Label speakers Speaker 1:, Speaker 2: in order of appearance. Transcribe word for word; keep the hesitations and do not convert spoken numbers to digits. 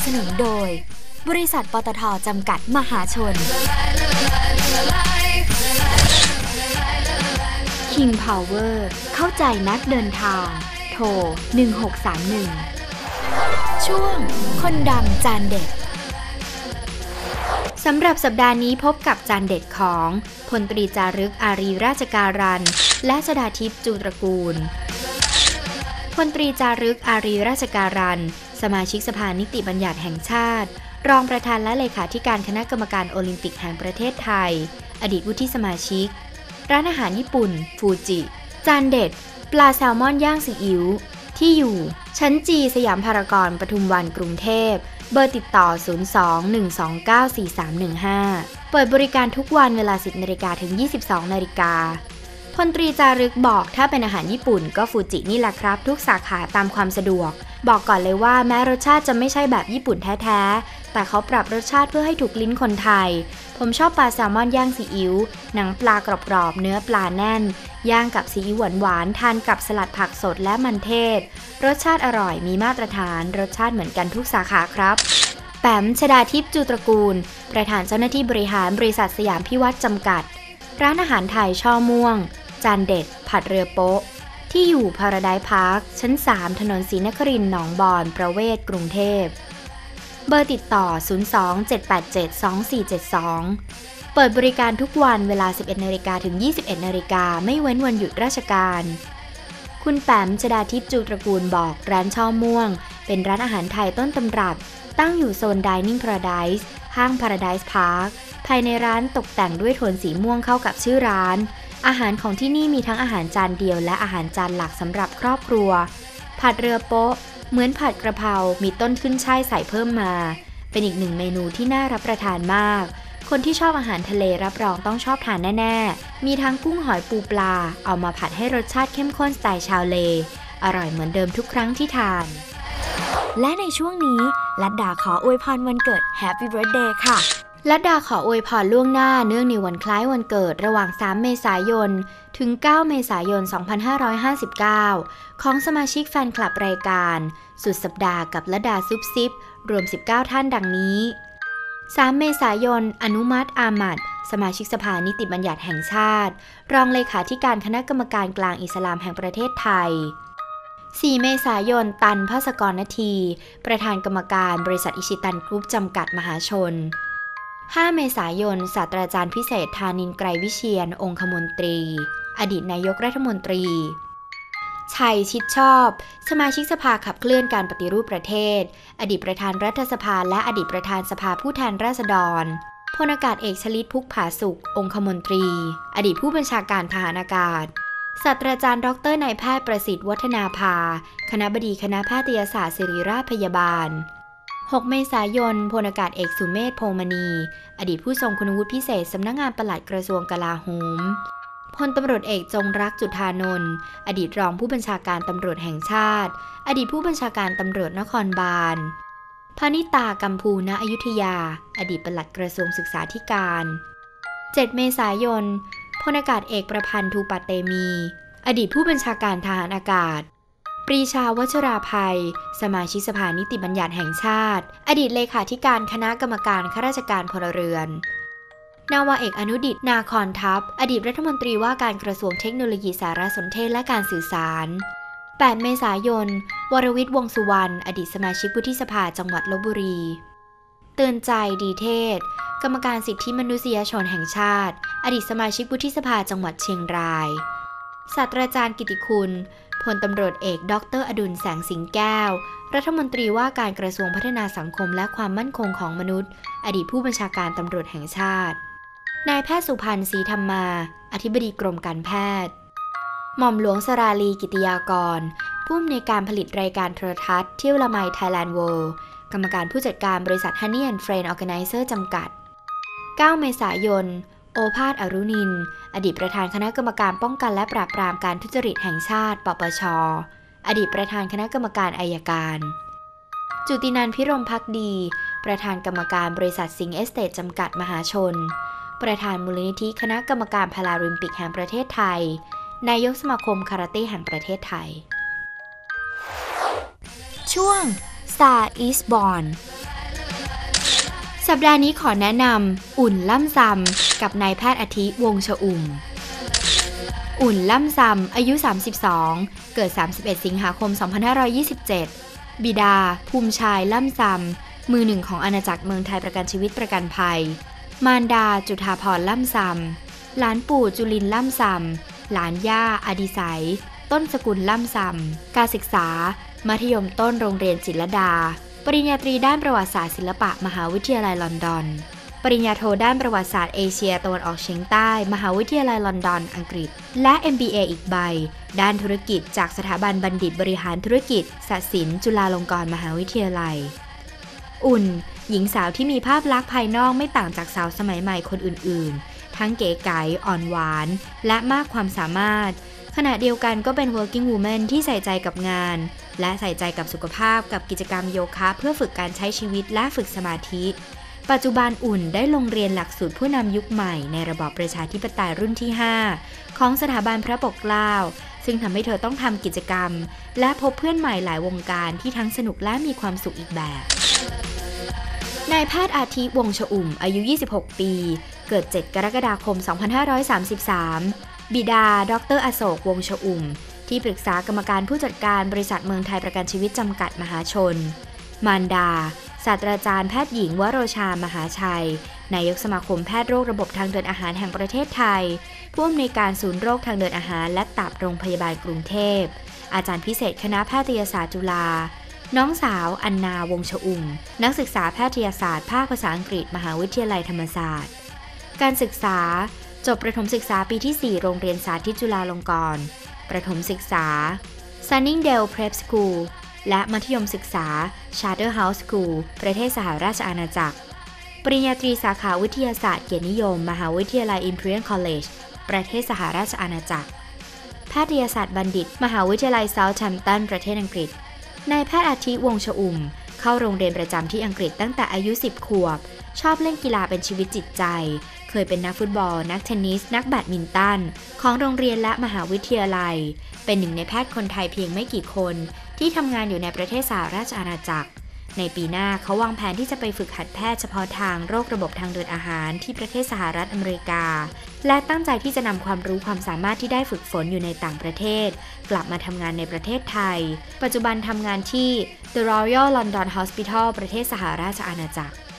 Speaker 1: สนุนโดยบริษัทปตท.จำกัดมหาชน King Power เข้าใจนักเดินทางโทรหนึ่งหกสามหนึ่งช่วงคนดังจานเด็ดสำหรับสัปดาห์นี้พบกับจานเด็ดของพลตรีจารึกอารีราชการันและชฎาทิพย์จูตระกูลพลตรีจารึกอารีราชการันสมาชิกสภานิติบัญญัติแห่งชาติรองประธานและเลขาธิการคณะกรรมการโอลิมปิกแห่งประเทศไทยอดีตวุฒิสมาชิกร้านอาหารญี่ปุ่นฟูจิจานเด็ดปลาแซลมอนย่างซีอิ๊วที่อยู่ชั้นจีสยามพารากอนปทุมวันกรุงเทพเบอร์ติดต่อศูนย์ สอง หนึ่ง สอง เก้า สี่ สาม หนึ่ง ห้าเปิดบริการทุกวันเวลา สิบนาฬิกาถึง ยี่สิบสองนาฬิกาพลตรีจารึกบอกถ้าเป็นอาหารญี่ปุ่นก็ฟูจินี่แหละครับทุกสาขาตามความสะดวกบอกก่อนเลยว่าแม้รสชาติจะไม่ใช่แบบญี่ปุ่นแท้ๆแต่เขาปรับรสชาติเพื่อให้ถูกลิ้นคนไทยผมชอบปลาแซลมอนย่างซีอิ๊วหนังปลากรอบๆเนื้อปลาแน่นย่างกับซีอิ๊วหวานๆทานกับสลัดผักสดและมันเทศรสชาติอร่อยมีมาตรฐานรสชาติเหมือนกันทุกสาขาครับแปมชฎาทิพย์จูตระกูลประธานเจ้าหน้าที่บริหารบริษัทสยามพิวัฒน์จำกัดร้านอาหารไทยช่อม่วงจานเด็ดผัดเรือโป๊ะที่อยู่พาราไดซ์พาร์คชั้นสามถนนศรีนครินทร์หนองบอนประเวศกรุงเทพเบอร์ติดต่อศูนย์ สอง เจ็ด แปด เจ็ด สอง สี่ เจ็ด สองเปิดบริการทุกวันเวลา สิบเอ็ดนาฬิกาถึง ยี่สิบเอ็ดนาฬิกาไม่เว้นวันหยุดราชการคุณแปมชฎาทิพย์จูตระกูลบอกร้านช่อม่วงเป็นร้านอาหารไทยต้นตำรับตั้งอยู่โซน Dining Paradise ห้าง Paradise Park ภายในร้านตกแต่งด้วยโทนสีม่วงเข้ากับชื่อร้านอาหารของที่นี่มีทั้งอาหารจานเดียวและอาหารจานหลักสำหรับครอบครัวผัดเรือโป๊ะเหมือนผัดกระเพรามีต้นขึ้นช่ายใส่เพิ่มมาเป็นอีกหนึ่งเมนูที่น่ารับประทานมากคนที่ชอบอาหารทะเลรับรองต้องชอบทานแน่ๆมีทั้งกุ้งหอยปูปลาเอามาผัดให้รสชาติเข้มข้นสไตล์ชาวเลอร่อยเหมือนเดิมทุกครั้งที่ทานและในช่วงนี้ลัดดาขออวยพรวันเกิด Happy Birthday ค่ะลัดดาขออวยพรล่วงหน้าเนื่องในวันคล้ายวันเกิดระหว่างสามเมษายนถึงเก้าเมษายนสองพันห้าร้อยห้าสิบเก้าของสมาชิกแฟนคลับรายการสุดสัปดาห์กับลัดดาซุปซิปรวมสิบเก้าท่านดังนี้สามเมษายนอนุมัติอามัดสมาชิกสภานิติบัญญัติแห่งชาติรองเลขาธิการคณะกรรมการกลางอิสลามแห่งประเทศไทยสี่เมษายนตันภศกรณทีประธานกรรมการบริษัทอิชิตันกรุ๊ปจำกัดมหาชนห้าเมษายนศาสตราจารย์พิเศษธานินทร์ไกรวิเชียรองคมนตรีอดีตนายกรัฐมนตรีชัยชิดชอบสมาชิกสภาขับเคลื่อนการปฏิรูปประเทศอดีตประธานรัฐสภาและอดีตประธานสภาผู้แทนราษฎรพลอากาศเอกชลิตพุกผาสุกองคมนตรีอดีตผู้บัญชาการทหารอากาศศาสตราจารย์ดรนายแพทย์ประสิทธิ์วัฒนาภาคณบดีคณะแพทยศาสตร์ศิริราชพยาบาลหกเมษายนพลอากาศเอกสุเมธโพมณีอดีตผู้ทรงคุณวุฒิพิเศษสำนักงานปลัดกระทรวงกลาโหมพลตำรวจเอกจงรักจุฑานนท์อดีตรองผู้บัญชาการตำรวจแห่งชาติอดีตผู้บัญชาการตำรวจนครบาลพนิตากัมพูณอยุธยาอดีตปลัดกระทรวงศึกษาธิการเจ็ดเมษายนพลอากาศเอกประพันธ์ทูปะเตมีอดีตผู้บัญชาการทหารอากาศปรีชาวัชราภัยสมาชิกสภานิติบัญญัติแห่งชาติอดีตเลขาธิการคณะกรรมการข้าราชการพลเรือนนาวาเอกอนุดิษฐ์นาคอนทัพอดีตรัฐมนตรีว่าการกระทรวงเทคโนโลยีสารสนเทศและการสื่อสารแปดเมษายนวรวิทย์วงษ์สุวรรณอดีตสมาชิกวุฒิสภาจังหวัดลพบุรีเตือนใจดีเทศกรรมการสิทธิมนุษยชนแห่งชาติอดีตสมาชิกวุฒิสภาจังหวัดเชียงรายศาสตราจารย์กิติคุณพลตำรวจเอกดรอดุลแสงสิงแก้วรัฐมนตรีว่าการกระทรวงพัฒนาสังคมและความมั่นคงของมนุษย์อดีตผู้บัญชาการตำรวจแห่งชาตินายแพทย์สุพันธ์ศรีธรรมาอธิบดีกรมการแพทย์หม่อมหลวงสราลีกิติยากรผู้อำนวยการผลิตรายการโทรทัศน์เที่ยวละไม Thailand World กรรมการผู้จัดการบริษัท Honey and Friends Organizer จำกัดเก้าเมษายนโอภาสอรุณินอดีตประธานคณะกรรมการป้องกันและปราบปรามการทุจริตแห่งชาติปปช.อดีตประธานคณะกรรมการอัยการจุตินันท์พิรมภักดีประธานกรรมการบริษัทสิงห์เอสเตทจำกัดมหาชนประธานมูลนิธิคณะกรรมการพาราลิมปิกแห่งประเทศไทยนายกสมาคมคาราเต้แห่งประเทศไทยช่วง Star is Born สัปดาห์นี้ขอแนะนำอุ่นล่ำซำกับนายแพทย์อาทิวงศ์ชอุ่มอุ่นล่ำซำอายุสามสิบสองเกิดสามสิบเอ็ดสิงหาคมสองพันห้าร้อยยี่สิบเจ็ดบิดาภูมิชายล่ำซำมือหนึ่งของอาณาจักรเมืองไทยประกันชีวิตประกันภัยมารดาจุฑาพรล่ำซำหลานปู่จุลินล่ำซำหลานย่าอดิไสยต้นสกุลล่ำซำการศึกษามัธยมต้นโรงเรียนศิลดาปริญญาตรีด้านประวัติศาสตร์ศิลปะมหาวิทยาลัยลอนดอนปริญญาโทด้านประวัติศาสตร์เอเชียตะวันออกเฉียงใต้มหาวิทยาลัยลอนดอนอังกฤษและ เอ็ม บี เอ อีกใบด้านธุรกิจจากสถาบันบัณฑิตบริหารธุรกิจศศิลป์จุฬาลงกรณ์มหาวิทยาลัยอุ่นหญิงสาวที่มีภาพลักษณ์ภายนอกไม่ต่างจากสาวสมัยใหม่คนอื่นๆทั้งเก๋ไก๋อ่อนหวานและมากความสามารถขณะเดียวกันก็เป็น working woman ที่ใส่ใจกับงานและใส่ใจกับสุขภาพกับกิจกรรมโยคะเพื่อฝึกการใช้ชีวิตและฝึกสมาธิปัจจุบันอุ่นได้ลงเรียนหลักสูตรผู้นำยุคใหม่ในระบอบประชาธิปไตยรุ่นที่ห้าของสถาบันพระปกเกล้าซึ่งทำให้เธอต้องทำกิจกรรมและพบเพื่อนใหม่หลายวงการที่ทั้งสนุกและมีความสุขอีกแบบนายแพทย์อาทิวงศ์ชอุ่มอายุยี่สิบหกปีเกิดเจ็ดกรกฎาคมสองพันห้าร้อยสามสิบสามบิดาดรอโศกวงศ์ชอุ่มที่ปรึกษากรรมการผู้จัดการบริษัทเมืองไทยประกันชีวิตจำกัดมหาชนมารดาศาสตราจารย์แพทย์หญิงวโรชามหาชัยนายกสมาคมแพทย์โรคระบบทางเดินอาหารแห่งประเทศไทยผู้อำนวยการศูนย์โรคทางเดินอาหารและตับโรงพยาบาลกรุงเทพอาจารย์พิเศษคณะแพทยศาสตร์จุฬาน้องสาวอันนาวงศ์ชอุ่มนักศึกษาแพทยศาสตร์ภาคภาษาอังกฤษมหาวิทยาลัยธรรมศาสตร์การศึกษาจบประถมศึกษาปีที่สี่โรงเรียนสาธิตจุฬาลงกรณ์ประถมศึกษา Sunningdale Prep School และมัธยมศึกษา Charterhouse School ประเทศสหราชอาณาจักรปริญญาตรีสาขาวิทยาศาสตร์เกียรตินิยมมหาวิทยาลัย Imperial College ประเทศสหราชอาณาจักรแพทยศาสตร์บัณฑิตมหาวิทยาลัย Southampton ประเทศอังกฤษนายแพทย์อาทิวงศ์ชอุ่มเข้าโรงเรียนประจำที่อังกฤษตั้งแต่อายุสิบขวบชอบเล่นกีฬาเป็นชีวิตจิตใจเคยเป็นนักฟุตบอลนักเทนนิสนักแบดมินตันของโรงเรียนและมหาวิทยาลัยเป็นหนึ่งในแพทย์คนไทยเพียงไม่กี่คนที่ทำงานอยู่ในประเทศสหราชอาณาจักรในปีหน้าเขาวางแผนที่จะไปฝึกหัดแพทย์เฉพาะทางโรคระบบทางเดินอาหารที่ประเทศสหรัฐอเมริกาและตั้งใจที่จะนำความรู้ความสามารถที่ได้ฝึกฝนอยู่ในต่างประเทศกลับมาทำงานในประเทศไทยปัจจุบันทำงานที่ The Royal London Hospital ประเทศสหราชอาณาจักร